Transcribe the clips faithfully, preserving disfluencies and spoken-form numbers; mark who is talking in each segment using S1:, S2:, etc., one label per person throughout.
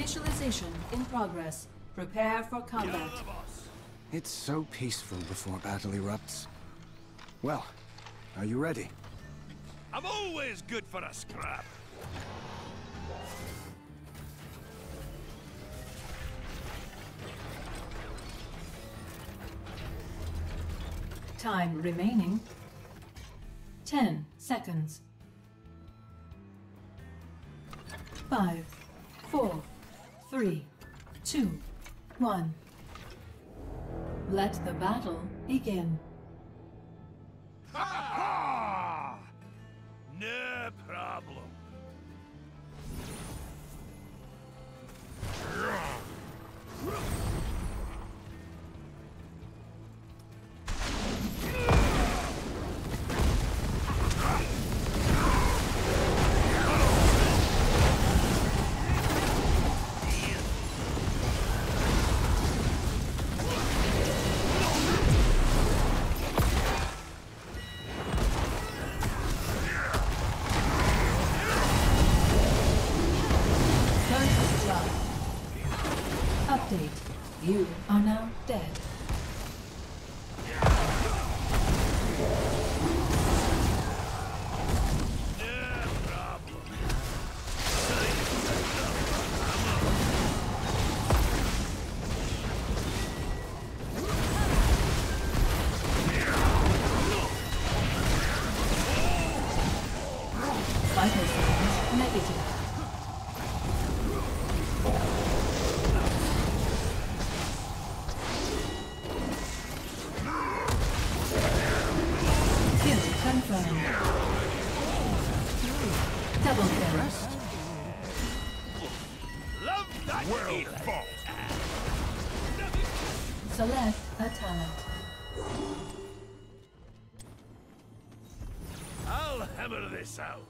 S1: Initialization in progress. Prepare for combat.
S2: It's so peaceful before battle erupts. Well, are you ready?
S3: I'm always good for a scrap.
S1: Time remaining. Ten seconds. Five, four, three, two, one. Let the battle begin.
S3: Ha ha! No problem.
S1: Update. You are now dead. Vital signs negative. Confirmed. Double kill.
S3: Love that well fought.
S1: Select a talent.
S3: I'll hammer this out.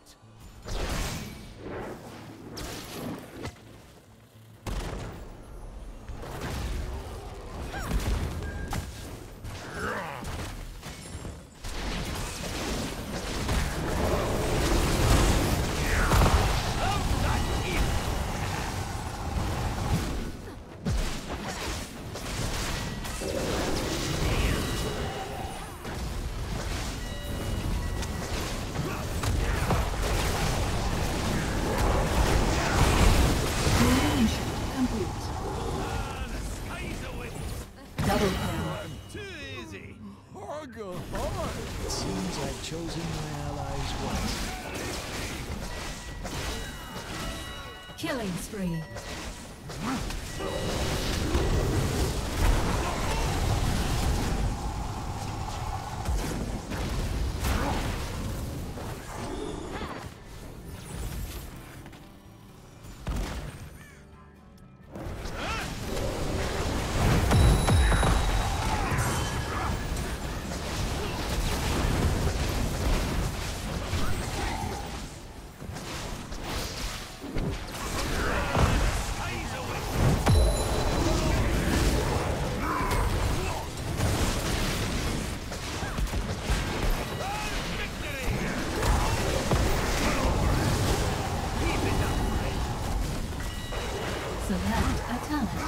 S4: Seems I've chosen my allies well.
S1: Killing spree. Select a talent.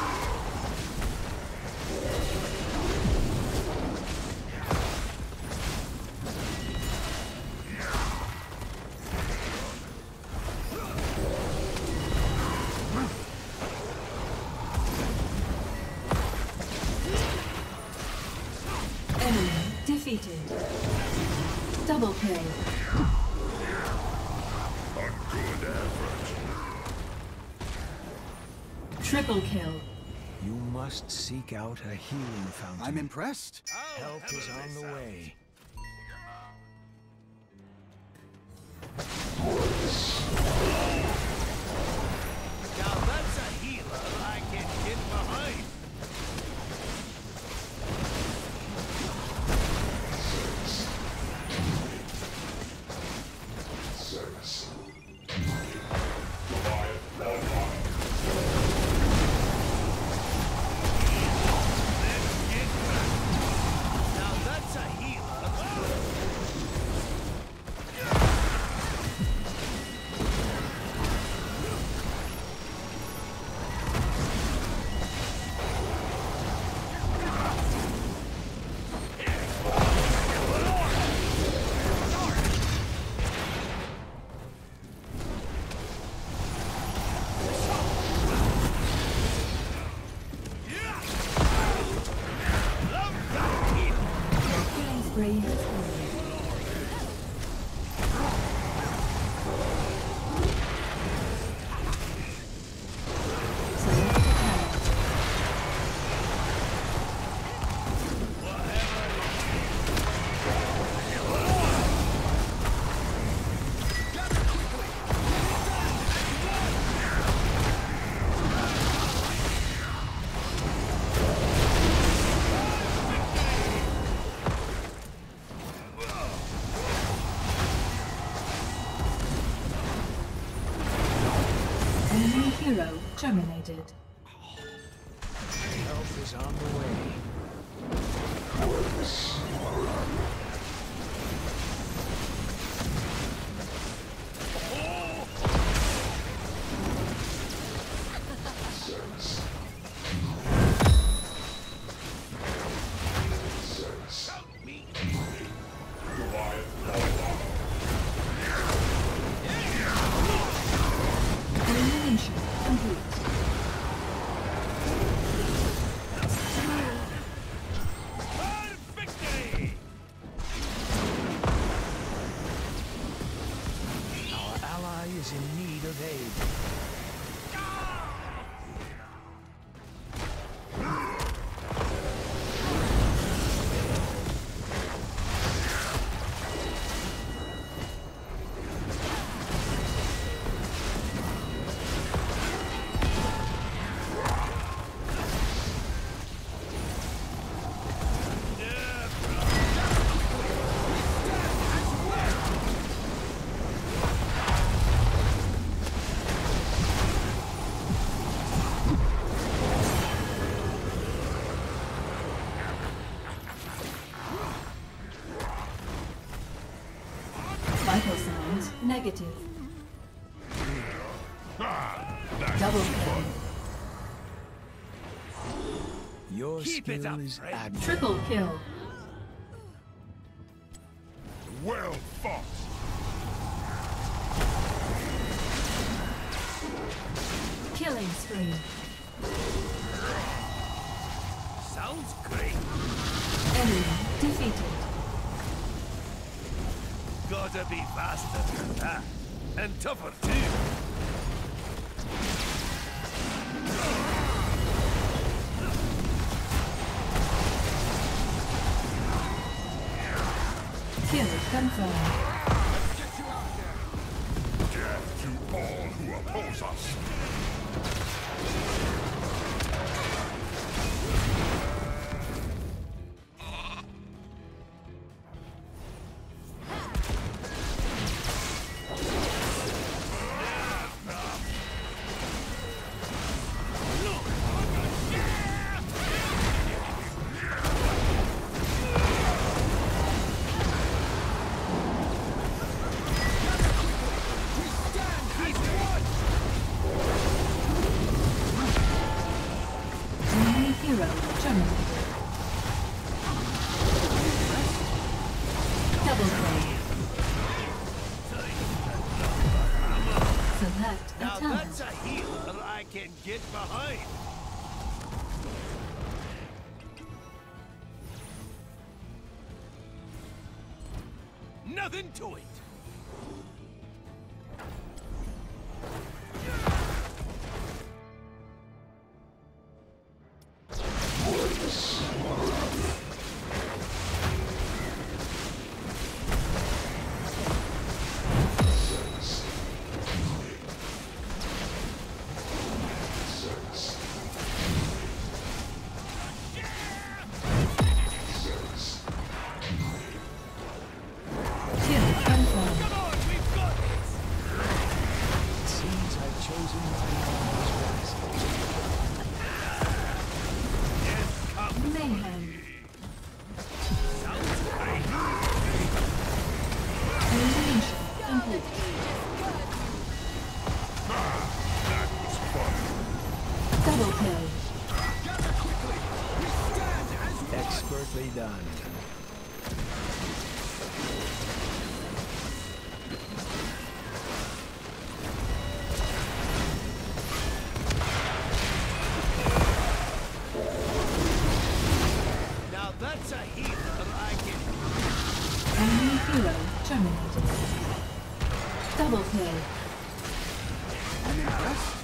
S1: Enemy defeated. Double kill. Triple kill.
S4: You must seek out a healing fountain.
S2: I'm impressed.
S4: Help is on the way.
S3: Now that's a healer I can get behind. Now that's a healer
S1: terminated.
S4: Help is on the way.
S1: Elimination complete.
S3: Victory!
S4: Our ally is in need of aid.
S1: Vital signs negative. Double kill.
S4: Your
S3: Keep it
S4: skill
S3: up,
S4: is
S3: friend.
S4: admirable.
S1: Triple kill.
S5: Well fought.
S1: Killing spree.
S3: Sounds great.
S1: Enemy defeated.
S3: Gotta be faster than that. And tougher too.
S1: Kill confirmed.
S5: Death to all who oppose us.
S1: Enemy hero terminated. Double kill. Select a
S3: Now
S1: talent.
S3: that's a healer I can get behind. Nothing to it.
S1: Kill confirmed.
S3: Come on, we've got this.
S4: It seems I've chosen my enemies wisely.
S3: Yes, come.
S1: Mayhem.
S3: Sounds great.
S1: Elimination complete.
S5: That was fun.
S1: Double kill.
S4: Expertly done.
S3: Now that's a healer I can.
S1: Enemy hero terminated. Double kill.
S2: I'm impressed.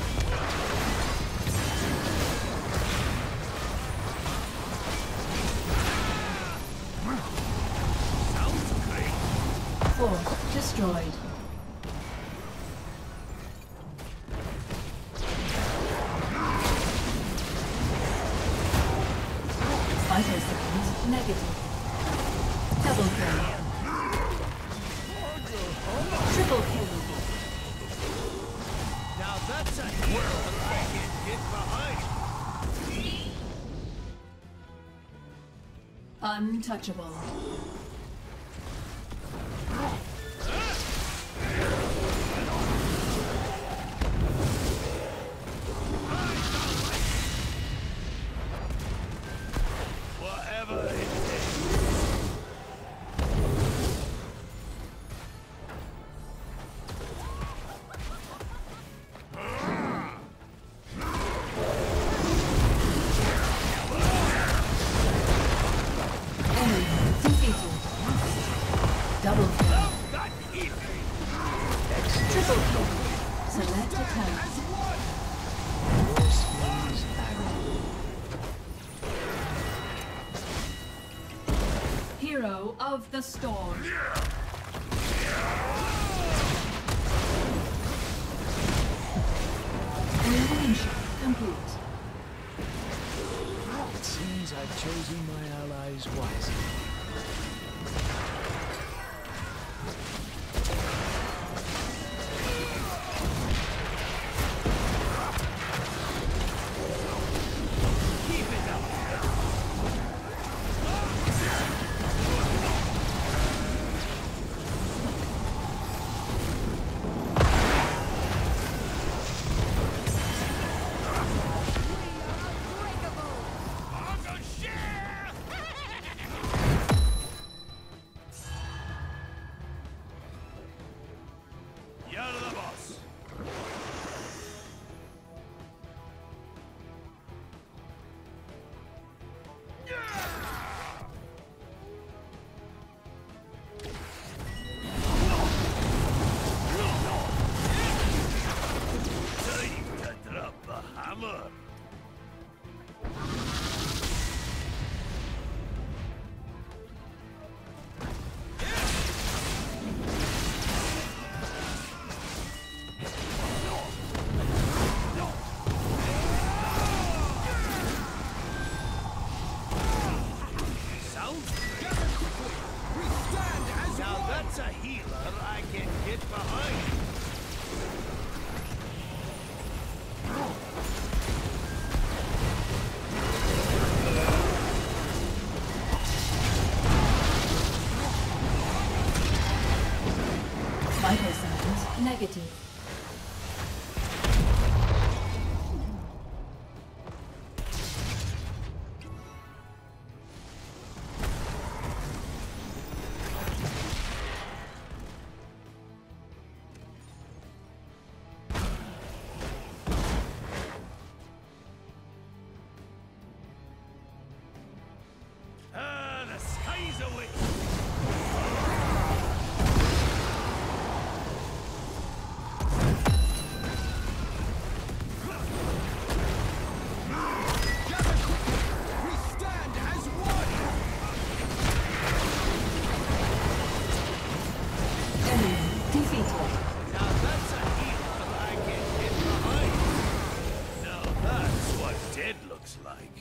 S3: Sounds great.
S1: Force destroyed. Vital signs negative. Double kill. Triple kill.
S3: Now that's a healer I
S1: Untouchable.
S3: Whatever it takes.
S1: Double kill.
S3: Not easy.
S1: Triple kill. Select attack.
S4: Your skills arrow.
S1: Hero of the storm. Elimination complete.
S4: It seems I've chosen my allies wisely.
S3: That's a healer I can get behind.
S1: Vital signs negative.
S3: Ah, the sky's away. Looks like.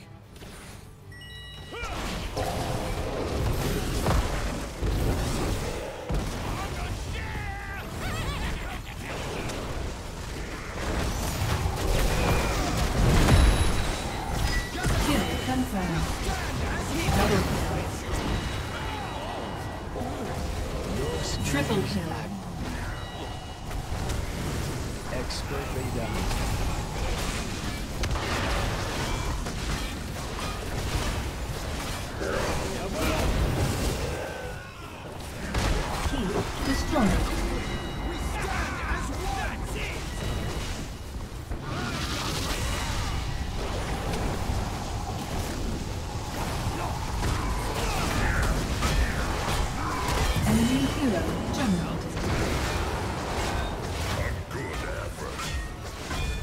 S1: Kill confirmed. Double kill. Triple kill.
S4: Expertly done.
S1: Destroyed. Enemy hero terminated.
S5: A good effort.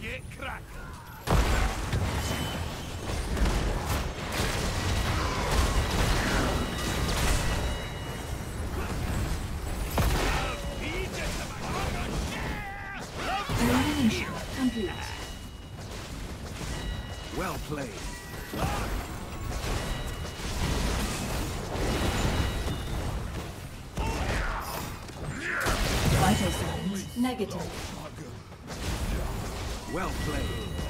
S3: get cracking.
S1: Elimination complete.
S2: Well played.
S1: Vital signs negative.
S2: Well played.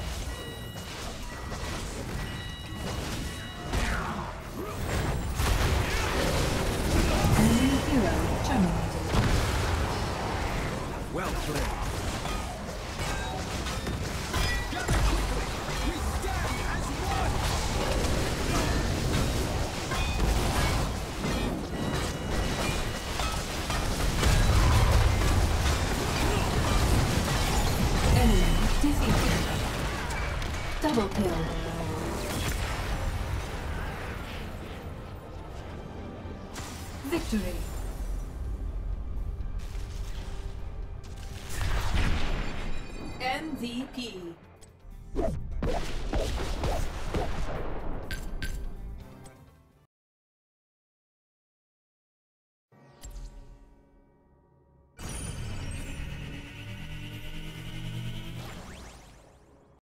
S1: Enemy hero terminated.
S2: Well played.
S1: Enemy defeated. Double kill. Victory. M V P.